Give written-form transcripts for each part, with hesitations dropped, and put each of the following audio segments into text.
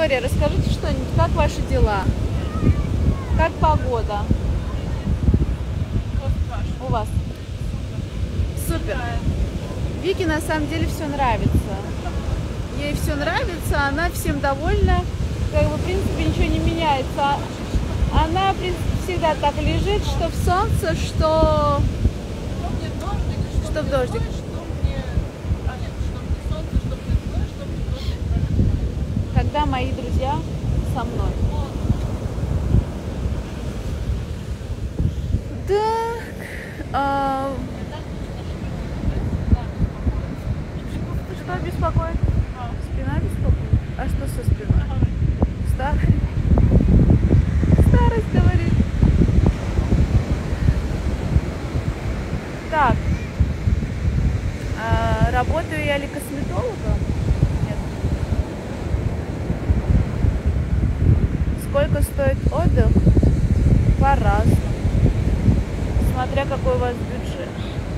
Виктория, расскажите что-нибудь, как ваши дела? Как погода? У вас? Супер. Вике на самом деле все нравится. Ей все нравится, она всем довольна. Как бы, в принципе, ничего не меняется. Она, в принципе, всегда так лежит, что в солнце, что в дождик. Когда мои друзья со мной. Так. Что беспокоит? Спина беспокоит? А что со спиной? Старость говорит. Так. Работаю я ли косметологом? Нет. Сколько стоит отдых? По-разному. Смотря какой у вас бюджет.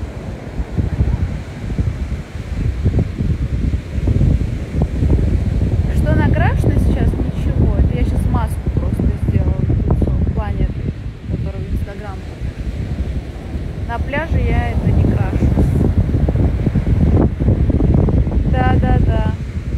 Что накрашено сейчас? Ничего. Это я сейчас маску просто сделала на лицо. В плане, которую в Инстаграм. На пляже я это не крашу. Да.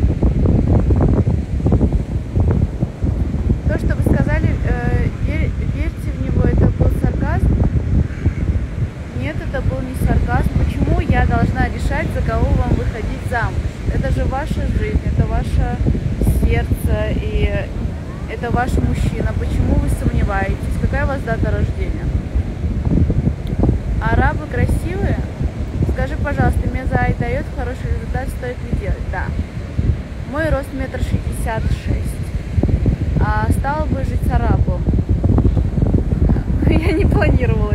То, что вы сказали, верьте в него, это был сарказм? Нет, это был не сарказм. Почему я должна решать, за кого вам выходить замуж? Это же ваша жизнь, это ваше сердце, и это ваш мужчина. Почему вы сомневаетесь? Какая у вас дата рождения? Арабы красивые? Скажи, пожалуйста, Мезай дает хороший результат, стоит ли делать? Да. Мой рост 1,66 м. А стала бы жить с арабом. Я не планировала